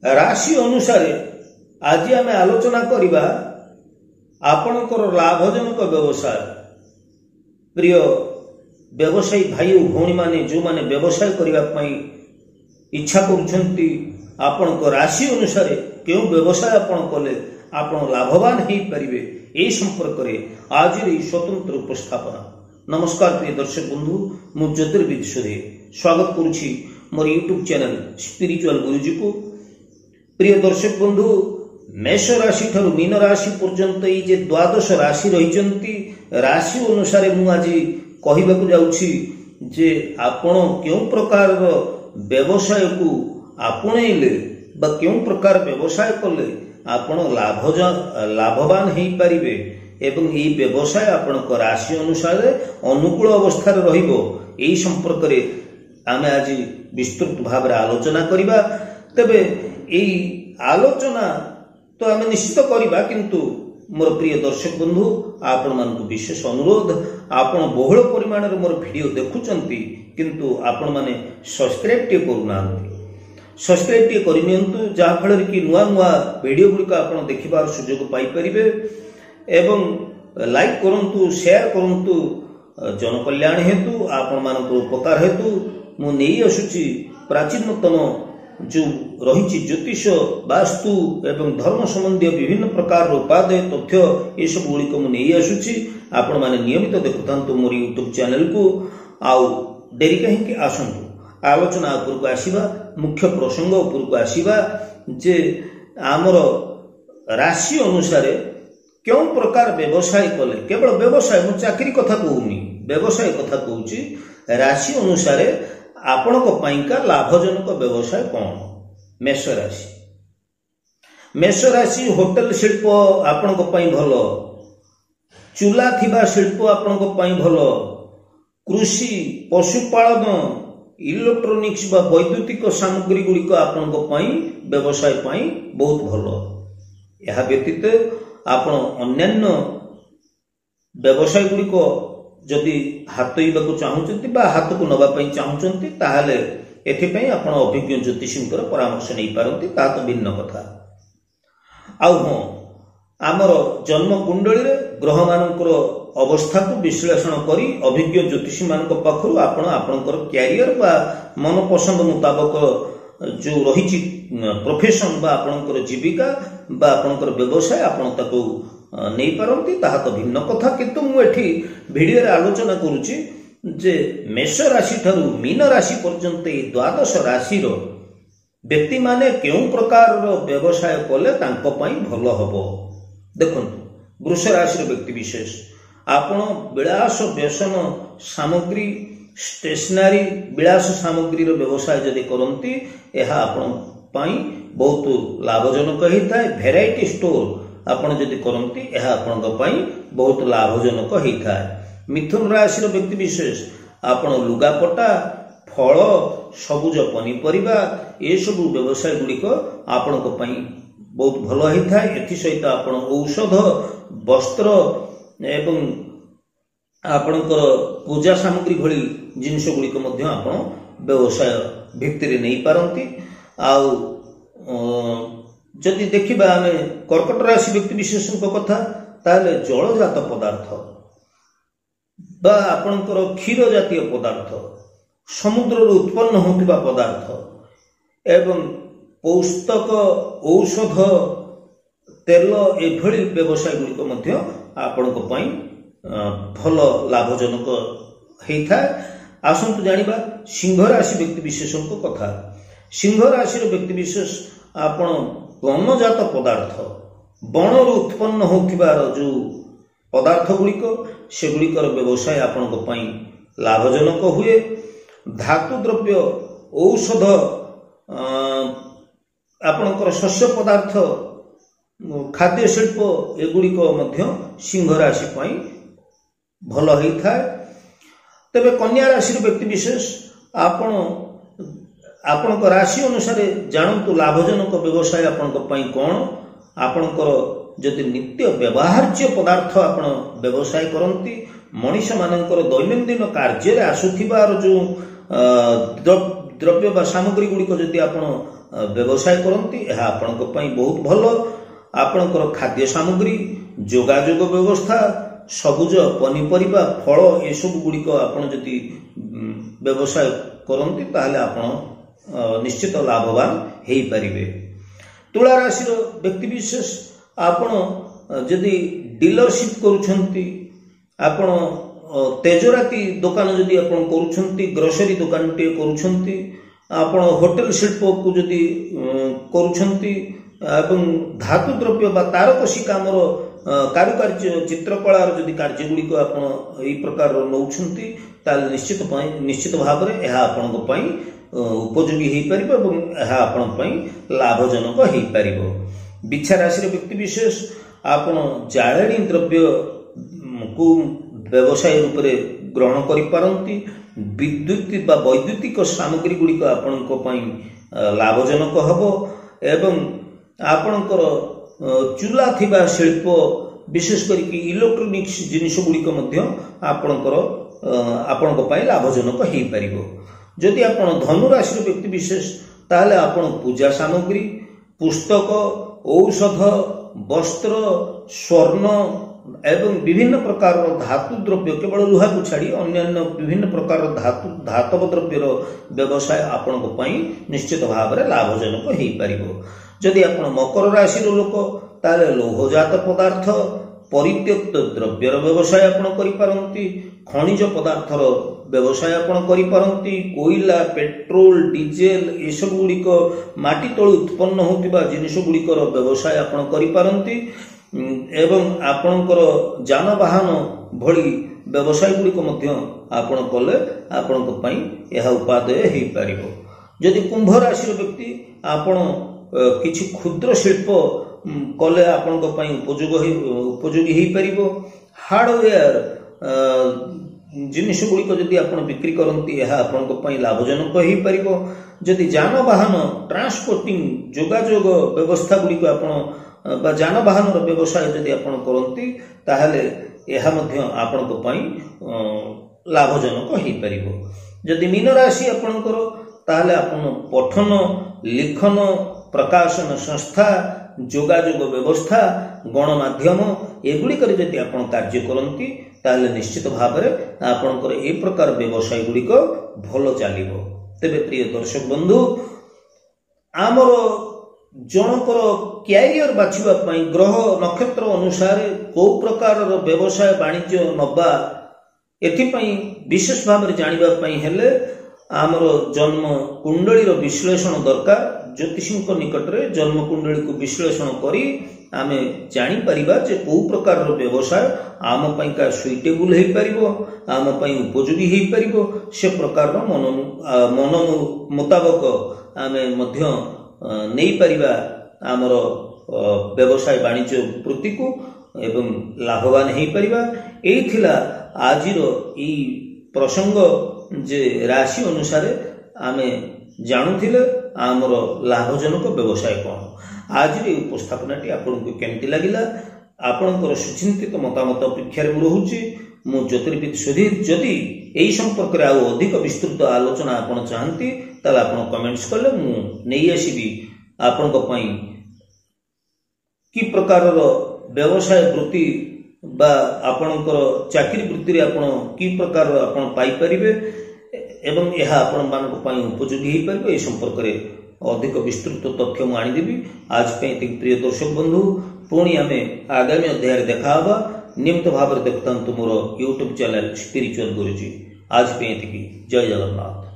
राशि अनुसार आज आम आलोचना करवा आपणकर लाभजनक व्यवसाय। प्रिय व्यवसायी भाई भौणी माने जो माने व्यवसाय करने इच्छा करुछंती आपण राशि अनुसार क्यों व्यवसाय आपण कले आपण लाभवान हो पारे यही संपर्क में आज स्वतंत्र उपस्थापना। नमस्कार प्रिय दर्शक बंधु, मु ज्योतिर्बिद स्वागत करुछि मोर यूट्यूब चैनल स्पिरिचुअल गुरुजी को। प्रिय दर्शक बंधु, मेष राशि ठारू मीन राशि पर्यंत ये जे द्वादश राशि रही राशि अनुसार मु आज कहवाक जाउछि जे आपण क्यों प्रकार व्यवसाय को आपणेले बा क्यों प्रकार व्यवसाय कले आपण लाभवान हो पारे एवं ये व्यवसाय आपण राशि अनुसार अनुकूल अवस्था रहिबो एही संपर्क में आमे आज विस्तृत भाव आलोचना करिबा। तबे एही आलोचना तो आमे निश्चित करिबा, किंतु मोर प्रिय दर्शक बंधु आपण मानकु विशेष अनुरोध, आपण बहुल परिमाण रे मोर वीडियो देखुचंती किंतु आपण माने सब्सक्राइब टे करूनांती। सब्सक्राइब टे करिनियंतु जहा फल कि नुआ नुआ वीडियो गुलिका आपण देखिबार सुयोग पाई परिबे एवं लाइक करंतु, शेयर करंतु। जन कल्याण हेतु आपण मानक उपकार हेतु मु नेई आसुची प्राचीनतम जो रही ज्योतिष, वास्तु एवं धर्म संबंधी विभिन्न प्रकार उपादेय तथ्य ये सब गुड़िक मुझे आसुची। आपण माने नियमित देखुतांतु मोर यूट्यूब चैनल को। आउ डेरी कहीं आसतु आलोचना उपरको आसीबा, मुख्य प्रसंग उपरको आसीबा जे आमर राशि अनुसार क्यों प्रकार व्यवसाय कले। केवल व्यवसाय, मु चाकरी कथा कहूनी, व्यवसाय कथा कहूची। राशि अनुसार आपणक पाइका लाभजनक व्यवसाय कौन? मेष राशि। मेष राशि होटेल शिल्प आपणक पई भलो, चूला थिबा शिल्प आपणक पई भलो, कृषि, पशुपालन, इलेक्ट्रोनिक्स बा वैद्युतिक सामग्री गुड़िक आपणक पई व्यवसाय पई बहुत भलो। यह व्यतीत आपण अन्यान्य व्यवसाय गुड़िक जदि हाथईबाकू चाहूचंती बा हाथ को नबा पई चाहूचंती ताहाले एथिपई आपण अभिज्ञ ज्योतिषींकर परामर्श नै पारंती, ता तो भिन्न कथा। आउ हां, आमर जन्म कुंडली रे ग्रह मानकर अवस्था को विश्लेषण करी अभिज्ञ ज्योतिषी मानक पाखरु आपण आपनकर कैरियर बा मन पसंद मुताबिक जो रही प्रोफेशन बा आपनकर जीविका बा आपनकर व्यवसाय आपण ताको नहीं पारंती, ताहा तो भिन्न कथा। किंतु मु एठी वीडियो रे आलोचना करूची जे मेष राशि ठारू मीन राशि पर्यंत ए द्वादश राशि रो व्यक्ति माने केउ प्रकार रो व्यवसाय कले तांको पई भलो हबो। देखंतु वृष राशि रो व्यक्ति विशेष आपण विलास व्यसन सामग्री, स्टेशनरी विलास सामग्री रो व्यवसाय जदि करंती एहा आपण पई बहुत लाभजनक होता है। भेराइटी स्टोर आपण जदि करंती एहा आपनक पई बहुत लाभजनक होता है। मिथुन राशि व्यक्ति विशेष आपण लुगापटा, फल, सबुज पनीपरिबा ये सब व्यवसाय गुड़िक आपनक पई बहुत भलो होता है। एथि सहित आपण औषध, वस्त्र एवं आपनकर पूजा सामग्री भली जिनिस गुड़िक मध्य आपण व्यवसाय भित्तिरे नै पारंती। आउ जदि देखिबा आमे कर्कट राशि व्यक्ति विशेष कथा ताले जलजात पदार्थ बा आपनकर क्षीर जातीय पदार्थ, समुद्र उत्पन्न होतिबा पदार्थ एवं पौष्टिक औषध, तेल एभली व्यवसाय गुड़िक मध्य आपनक पई भल लाभजनक होता है। आसंतु जानिबा सिंह राशि व्यक्ति विशेष कथा। सिंह राशि व्यक्ति विशेष आपण वनजात पदार्थ, बण उत्पन्न होतिबार जो पदार्थ गुड़िक से गुड़िकर व्यवसाय आपनक पई लाभजनक हुए। धातु द्रव्य, औषध, आपनकर शस्य पदार्थ, खाद्य शिल्प एगुड़िक मध्य सिंह राशि पई भल होता है। तबे कन्या राशि व्यक्ति विशेष आपणक राशि अनुसार जानतु लाभजनक व्यवसाय आपणक पई कोन। आपणकर जदि नित्य व्यवहार्य पदार्थ आपण व्यवसाय करंती, मनीष मानकर दैनंदिन कार्य रे आसुथिबार जो द्रव्य बा सामग्री गुड़िक जदि आपण व्यवसाय करती आपण बहुत भल। आपणकर खाद्य सामग्री जोगाजोग व्यवस्था सबुज पनीपरिबा फल ए सब गुड़िक आपण जदि व्यवसाय करती ताहले आपण निश्चित लाभवान हो पारिबे। तुला राशि व्यक्ति विशेष आपण जदि डीलरशिप करूछंती आपण तेजराती दुकान जदि आपण करूछंती ग्रोसरी दुकान टे करूछंती आपण होटल शिल्प को जदि करूछंती एवं धातु द्रव्य बा तारकसी कामर कारुकार्य चित्रकलार जदि कार्य गुड़िक आपण एई प्रकार नौछंती ताल निश्चित भाव में यह आपण उपयोगी हो पारिबो एवं यह आपण लाभजनक हो पारिबो। बिच्छा राशि व्यक्ति विशेष आपण जाळेणी द्रव्य को व्यवसाय रूप में ग्रहण करि पारंती। विद्युत बा वैद्युतिक सामग्री गुड़िक आपण लाभजनक हबो एवं आपणकर चूला थिबा शिल्प विशेष करिक इलेक्ट्रोनिक्स जिनिस गुड़िक आपणकर आपण लाभजनक हो पारिबो। जदि आपण धनु राशि व्यक्ति विशेष ताहले आपण पूजा सामग्री पुस्तक औषध वस्त्र स्वर्ण एवं विभिन्न प्रकार धातु द्रव्य केवल लुहा को छाड़ी अन्य विभिन्न प्रकार धातव द्रव्यर व्यवसाय आपण निश्चित भाव में लाभजनक हो पारिबो। जदि आपण मकर राशि लोक ताले लौहजात पदार्थ परित्यक्त द्रव्यर व्यवसाय आपण करि पारंती। खनिज पदार्थर व्यवसाय आपण करि पारंती। कोयला पेट्रोल डीजेल ए सब गुड़िक माटी तळु उत्पन्न होतिबा जिनिस गुड़िकर व्यवसाय आपण करि पारंती एवं आपणकर जानवाहन भली व्यवसाय गुड़िक आपण कले आपण यह उपादेय हो पारिबो। जदि कुंभ राशि व्यक्ति आपण किछि क्षुद्र शिल्प कले आपण उपयोगी हो पारिबो। हार्डवेयर जिनिस गुड़िक जदि आपण बिक्री करती यह आपण लाभजनक हो पारिबो। जदि जानवाहन ट्रांसपोर्टिंग जोगाजोग व्यवस्था गुड़िक आपण बा जानवाहन व्यवसाय जदि आपण करती ताहले यह आपण लाभजनक हो पारिबो। जदि मीन राशि आपणकर ताहले आपण पठन लिखन प्रकाशन संस्था जोगाजोग व्यवस्था गणमाध्यम एगुड़िक जदि आपण कार्य करती ताहले निश्चित भाव में आपणकर ए प्रकार व्यवसाय गुड़िक भल चलिबो। तेबे प्रिय दर्शक बंधु आमर जनकर क्यारियर बाछिबा पई ग्रह नक्षत्र अनुसार को प्रकार व्यवसाय वाणिज्य नबा एथिपई विशेष भाव में जानिबा पई हेले आमर जन्म कुंडली विश्लेषण दरकार। ज्योतिषी निकट में जन्म कुंडली को विश्लेषण करी आमे जानी परिबा जे को प्रकार व्यवसाय आम का सुइटेबल हो पारिबो आम उपयोगी हो पारिबो से प्रकार मन मुताबक आमे मध्य नहीं पारिबा आमर व्यवसाय वाणिज्य वृत्ति को एवं लाभवान हो पारिबा। एई थिला आजिर ई प्रसंग जे राशि अनुसार आमे जानुथिले आमर लाभजनक व्यवसाय कौन। आज उपस्थापनाटी आपको केमती लगिला आपणकर सुचिंतित मतामत अपेक्षा रोचे मु ज्योतिर्विद सुधीर। जदि यही संपर्क में आउ अधिक विस्तृत आलोचना आपड़ चाहती ताले आपड़ कमेंट्स कले मु नहीं आसबि आपण कि प्रकार व्यवसाय वृत्ति बा आपणकर चाकरी वृत्ति आपण कि प्रकार आपण पाई परिबे एवं यह आपण मानक पई उपयोगी हो पारिबे। ए संपर्क में अधिक विस्तृत तथ्य मु आनिदेबी। आज पे प्रिय दर्शक बंधु पुणी आमे आगामी अध्याय देखा हवा। नियमित भाव में देखता मोर यूट्यूब चैनल स्पिरिचुअल गुरुजी। आज पे जय जगन्नाथ।